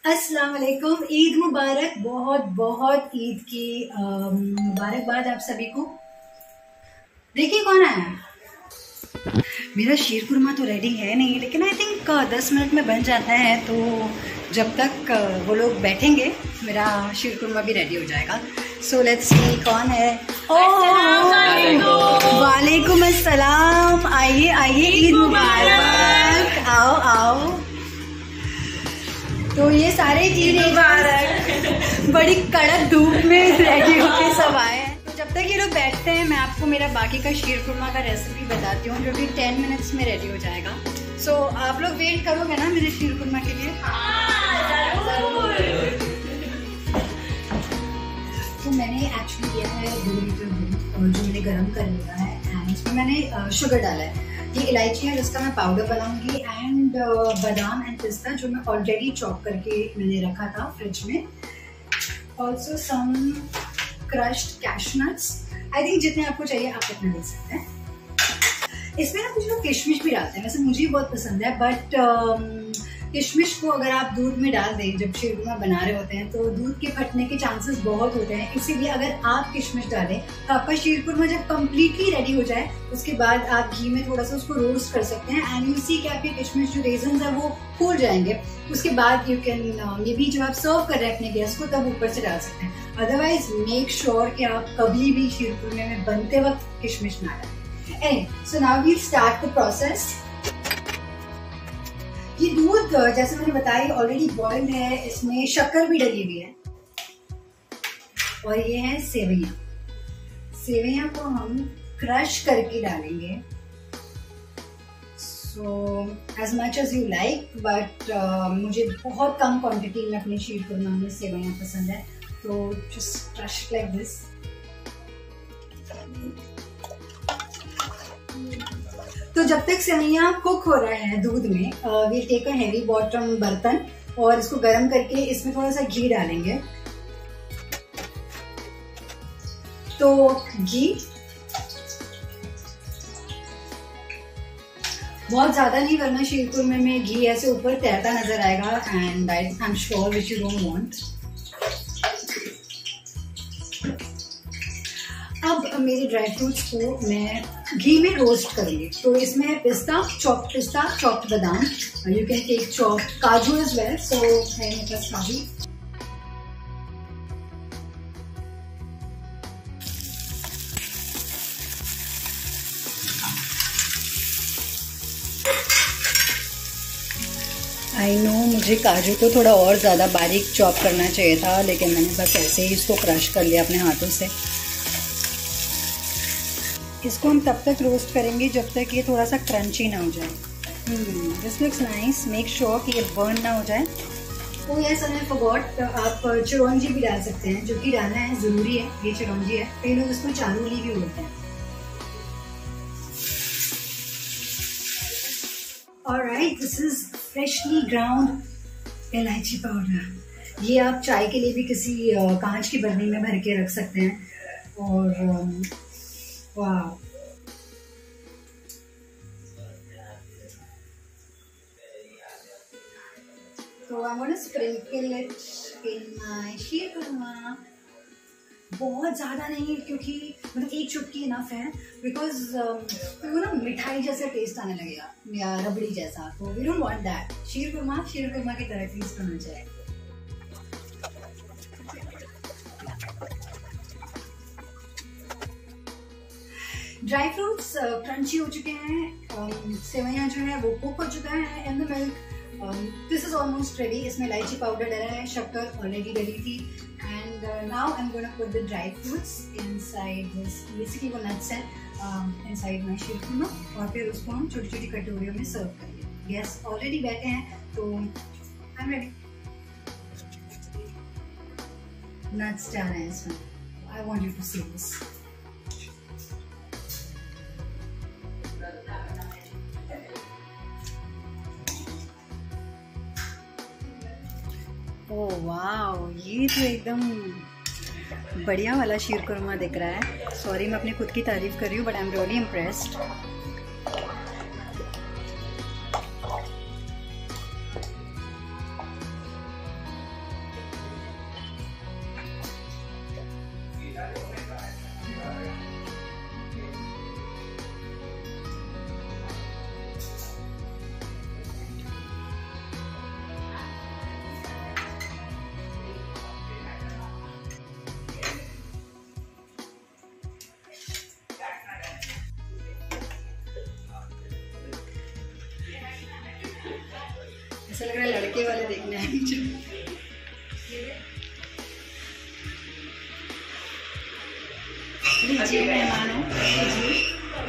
अस्सलाम वालेकुम। ईद मुबारक। बहुत बहुत ईद की मुबारकबाद आप सभी को। देखिए कौन आया। मेरा शीर कुरमा तो रेडी है नहीं, लेकिन आई थिंक 10 मिनट में बन जाता है, तो जब तक वो लोग बैठेंगे मेरा शीर कुरमा भी रेडी हो जाएगा। सो लेट्स सी कौन है। वालेकुम अस्सलाम। आइए आइए, ईद मुबारक। आओ आओ। तो ये सारे टीनेजर्स बड़ी कड़क धूप में रेडी होके सब आए हैं। तो जब तक ये लोग बैठते हैं मैं आपको मेरा बाकी का शीर कुरमा का रेसिपी बताती हूँ, जो कि 10 मिनट्स में रेडी हो जाएगा। सो आप लोग वेट करोगे ना मेरे शीर कुरमा के लिए? तो मैंने एक्चुअली किया है 2 लीटर दूध जो मैंने गर्म कर लिया है, एंड इसमें मैंने शुगर डाला है। ये इलायची है जिसका मैं पाउडर बनाऊंगी, एंड बादाम एंड पिस्ता जो मैं ऑलरेडी चॉप करके मैंने रखा था फ्रिज में। Also some crushed cashewnuts. I think जितने आपको चाहिए आप इतना ले सकते हैं। इसमें ना कुछ लोग किशमिश भी डालते हैं, वैसे मुझे भी बहुत पसंद है, बट किशमिश को अगर आप दूध में डाल दें जब शीर कुरमा बना रहे होते हैं तो दूध के फटने के चांसेस बहुत होते हैं। इसीलिए अगर आप किशमिश डालें तो आपका शीर कुरमा जब कम्प्लीटली रेडी हो जाए उसके बाद आप घी में थोड़ा सा उसको रोस्ट कर सकते हैं, एंड यू सी कि आपके किशमिश जो रेजन्स है वो फूल जाएंगे। उसके बाद यू कैन ये भी जब आप सर्व कर रहे हैं अपने गेस्ट को तब ऊपर से डाल सकते हैं। अदरवाइज मेक श्योर कि आप कभी भी शीर कुरमे में बनते वक्त किशमिश ना डालें। So now we start the process. ये दूध जैसे मैंने बताया ऑलरेडी बॉइल्ड है, इसमें शक्कर भी डली हुई है, और ये है सेवइयां। सेवइयां को हम क्रश करके डालेंगे। So as much as you like, but मुझे बहुत कम क्वांटिटी में अपने शीर कुरमा में सेवइयां पसंद है, तो जस्ट क्रश लाइक दिस। तो जब तक सेवइयां कुक हो रहे हैं दूध में, we take a heavy bottom बर्तन और इसको गर्म करके इसमें थोड़ा सा घी डालेंगे। तो घी बहुत ज्यादा नहीं, वरना शीर कुरमे में घी ऐसे ऊपर तैरता नजर आएगा, and I am sure which you don't want. अब मेरे ड्राई फ्रूट्स को मैं घी में रोस्ट करूंगी। तो इसमें है पिस्ता, चॉप्ड बादाम, you can take chopped kaju as well. So है मेरे पास काजू। आई नो मुझे काजू को थोड़ा और ज़्यादा बारीक चॉप करना चाहिए था, लेकिन मैंने बस ऐसे ही इसको क्रश कर लिया अपने हाथों से। इसको हम तब तक रोस्ट करेंगे जब तक ये थोड़ा सा क्रंची ना हो जाए। This looks nice. Make sure कि ये बर्न ना हो जाए। ओ यस, आई फॉरगॉट, आप चिरौंजी भी डाल सकते हैं, जो कि डालना है ज़रूरी है। ये चिरौंजी है, कई लोग इसको चारूली भी बोलते हैं। Alright, this is freshly ground elaichi powder. ये आप चाय के लिए भी किसी कांच की बर्नी में भर के रख सकते हैं। और वाह, तो I want to sprinkle it in my sheer kurma. बहुत ज्यादा नहीं, क्योंकि मतलब एक चुटकी इनफ है, बिकॉज वो ना मिठाई जैसा टेस्ट आने लगेगा या रबड़ी जैसा, तो we don't want that. Sheer kurma की तरह टेस्ट होना चाहिए। ड्राई फ्रूट्स क्रंची हो चुके हैं, सेवइयां जो है वो कुक हो चुका है in the milk. This is almost ready. इसमें इलायची पाउडर डला है, शक्कर ऑलरेडी डली थी, and now I am gonna put the dry fruits inside this. Basically वो नट्स हैं इनसाइड माय शीर कुरमा, और फिर उसको हम छोटी छोटी कटोरियों में सर्व करेंगे। गेस्ट ऑलरेडी बैठे हैं, तो आई एम रेडी। नट्स डाल रहे हैं इसमें। I want you to see this. Oh wow, ये तो एकदम बढ़िया वाला शीर कुरमा दिख रहा है। सॉरी मैं अपनी खुद की तारीफ कर रही हूँ, but I am really impressed. ऐसा लग रहा है लड़के वाले देखने हैं मुझे। लीजिए मेहमानों, लीजिए।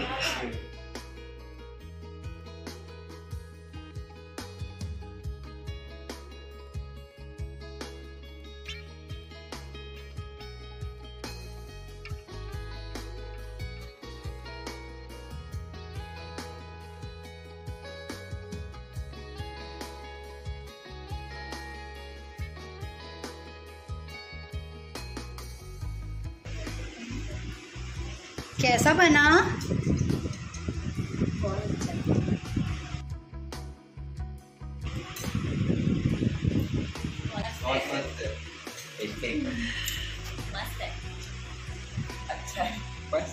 कैसा बना? बहुत अच्छा। मस्त है, अच्छा है बस।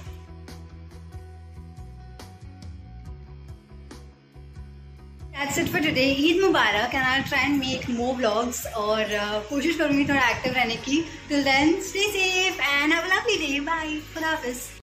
That's it for today. Eid Mubarak and I'll try and make more vlogs और कोशिश करूँगी थोड़ा एक्टिव रहने की. Till then, stay safe and have a lovely day. Bye. खुदा हाफिज़.